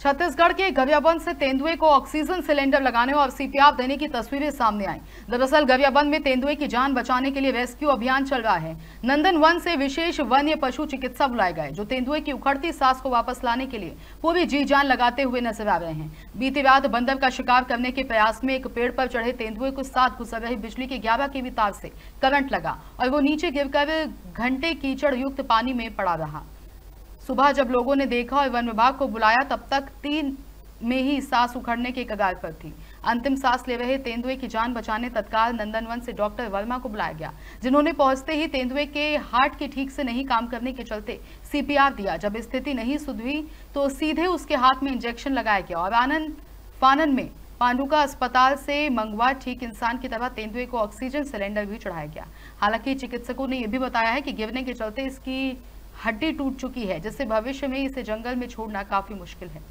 छत्तीसगढ़ के गरियाबंद से तेंदुए को ऑक्सीजन सिलेंडर लगाने और सीपीआर देने की तस्वीरें सामने आई। दरअसल गरियाबंद में तेंदुए की जान बचाने के लिए रेस्क्यू अभियान चल रहा है। नंदन वन से विशेष वन्य पशु चिकित्सा बुलाए गए, जो तेंदुए की उखड़ती सांस को वापस लाने के लिए पूरी जी जान लगाते हुए नजर आ रहे हैं। बीती रात बंदर का शिकार करने के प्रयास में एक पेड़ पर चढ़े तेंदुए को साथ गुजर रही बिजली के 11 kV तार से करंट लगा और वो नीचे गिरकर घंटे कीचड़ युक्त पानी में पड़ा रहा। सुबह जब लोगों ने देखा और वन विभाग को बुलाया, तब तक 3 में ही सांस उखड़ने के कगार पर थी। अंतिम सांस ले रहे तेंदुए की जान बचाने तत्काल नंदनवन से डॉक्टर वर्मा को बुलाया गया, जिन्होंने पहुंचते ही तेंदुए के हार्ट के ठीक से नहीं काम करने के चलते सीपीआर दिया। जब स्थिति नहीं सुधरी तो सीधे उसके हाथ में इंजेक्शन लगाया गया और फानन में पांडुका अस्पताल से मंगवा ठीक इंसान की तरह तेंदुए को ऑक्सीजन सिलेंडर भी चढ़ाया गया। हालांकि चिकित्सकों ने यह भी बताया है कि गिरने के चलते इसकी हड्डी टूट चुकी है, जिससे भविष्य में इसे जंगल में छोड़ना काफी मुश्किल है।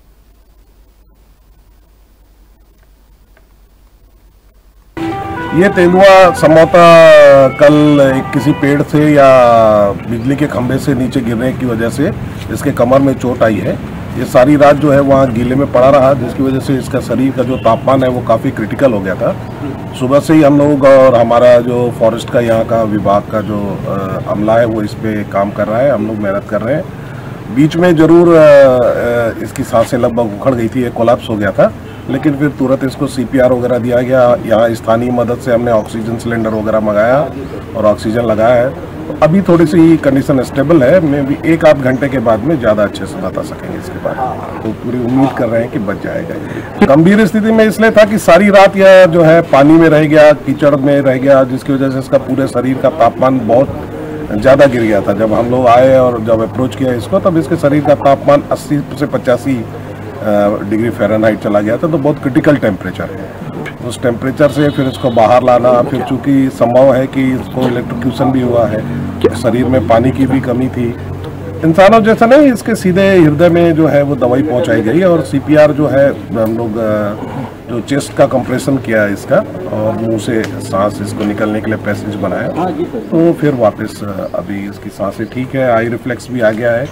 ये तेंदुआ संभवतः कल किसी पेड़ से या बिजली के खंभे से नीचे गिरने की वजह से इसके कमर में चोट आई है। ये सारी रात जो है वहाँ गीले में पड़ा रहा, जिसकी वजह से इसका शरीर का जो तापमान है वो काफ़ी क्रिटिकल हो गया था। सुबह से ही हम लोग और हमारा जो फॉरेस्ट का यहाँ का विभाग का जो अमला है वो इस पर काम कर रहा है, हम लोग मेहनत कर रहे हैं। बीच में ज़रूर इसकी सांसें लगभग उखड़ गई थी, ये कोलैप्स हो गया था, लेकिन फिर तुरंत इसको सीपीआर वगैरह दिया गया। यहाँ स्थानीय मदद से हमने ऑक्सीजन सिलेंडर वगैरह मंगाया और ऑक्सीजन लगाया है। तो अभी थोड़ी सी कंडीशन स्टेबल है, मैं भी 1-8 घंटे के बाद में ज़्यादा अच्छे से बता सकेंगे इसके बारे में। तो पूरी उम्मीद कर रहे हैं कि बच जाएगा। गंभीर स्थिति में इसलिए था कि सारी रात यह जो है पानी में रह गया, कीचड़ में रह गया, जिसकी वजह से इसका पूरे शरीर का तापमान बहुत ज़्यादा गिर गया था। जब हम लोग आए और जब अप्रोच किया इसको, तब इसके शरीर का तापमान 80 से 85 डिग्री फ़ारेनहाइट चला गया था। तो बहुत क्रिटिकल टेम्परेचर है। उस टेम्परेचर से फिर इसको बाहर लाना, फिर चूंकि संभव है कि इसको इलेक्ट्रोक्यूशन भी हुआ है, शरीर में पानी की भी कमी थी। इंसानों जैसा नहीं, इसके सीधे हृदय में जो है वो दवाई पहुंचाई गई और सीपीआर जो है हम लोग जो चेस्ट का कंप्रेशन किया इसका और मुंह से सांस इसको निकलने के लिए पैसेज बनाया, तो फिर वापस अभी इसकी सांसें ठीक है, आई रिफ्लेक्स भी आ गया है।